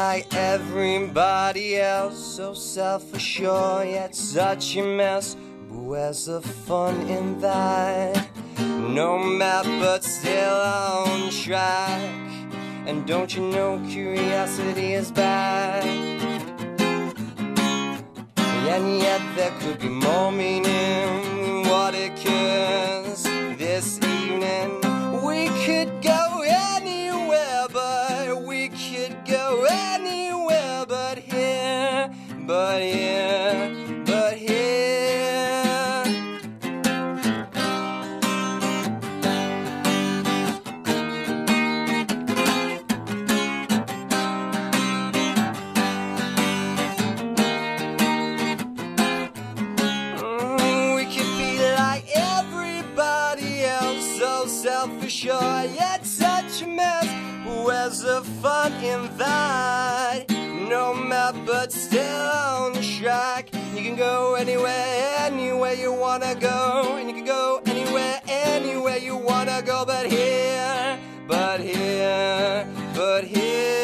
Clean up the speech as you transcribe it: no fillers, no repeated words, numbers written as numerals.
like everybody else, so self-assured yet such a mess. But where's the fun in that? No map but still on track. And don't you know curiosity is back? And yet there could be more meaning in what it cares. This evening we could go anywhere, but we could go anywhere but here, but here, but here. We could be like everybody else, so self-assured yet such a mess. Where's the fun in that? No map but still on track. You can go anywhere, anywhere you wanna go. And you can go anywhere, anywhere you wanna go. But here, but here, but here.